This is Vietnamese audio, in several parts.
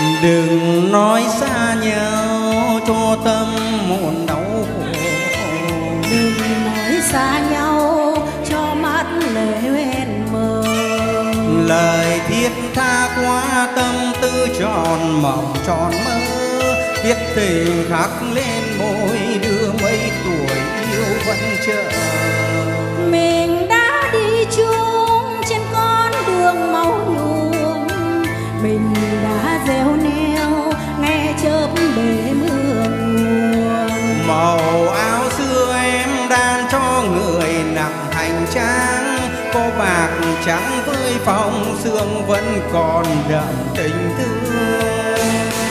Đừng nói xa nhau cho tâm muộn đau khổ. Đừng nói xa nhau cho mắt lệ hoen mờ. Lời thiết tha qua tâm tư tròn mộng tròn mơ. Viết tình khắc lên môi đưa mấy tuổi yêu vẫn chờ. Mình đã đi chung trên con đường máu nhuộm. Mình đã gieo neo nghe chớp bể mưa nguồn. Màu áo xưa em đan cho người nặng hành trang. Có bạc trắng với phong sương vẫn còn đậm tình thương.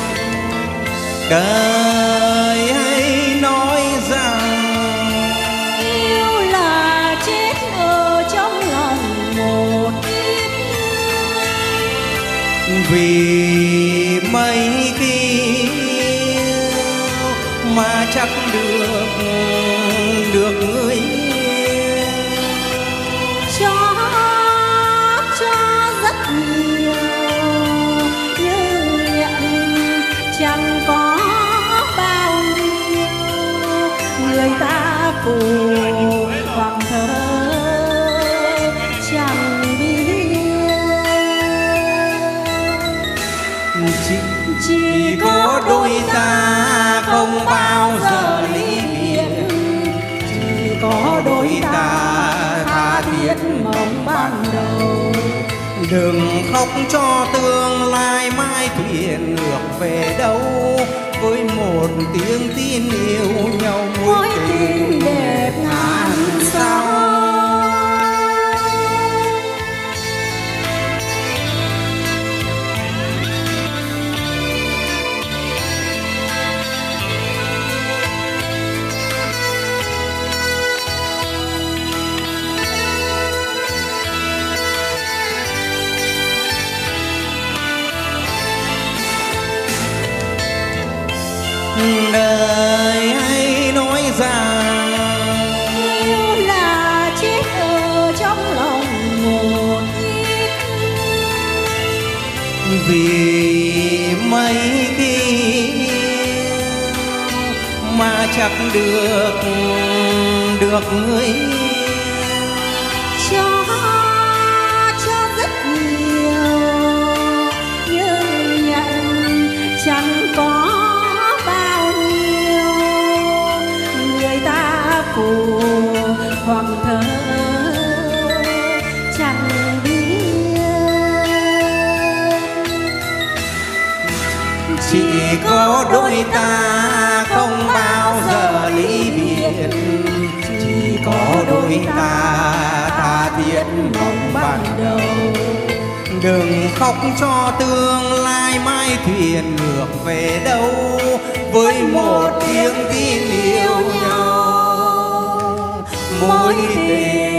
Đời hãy nói rằng yêu là chết ở trong lòng một kiếp. Vì mấy kiếp mà chắc được người Cho rất nhiều nhưng nhận chẳng có bao nhiêu. Người ta phù hoàng thơ chẳng biết. Chỉ có đôi ta không bao giờ ly biệt. Chỉ có đôi ta tha thiết mộng ban đầu. Đừng khóc cho tương lai mai thuyền ngược về đâu. Với một tiếng tin yêu nhau mối tình đẹp ngàn sao. Đời hãy nói rằng yêu là chết ở trong lòng một kiếp. Vì mấy kiếp mà chắc được người Cho rất nhiều nhưng nhận chẳng có bao nhiêu. Người ta phù hoàng thơ chẳng biết. chỉ có đôi ta không bao giờ ly biệt. Chỉ có đôi ta tha thiết mong ban đầu. Đừng khóc cho tương lai mai thuyền ngược về đâu. Với một tiếng tin yêu nhau mối tình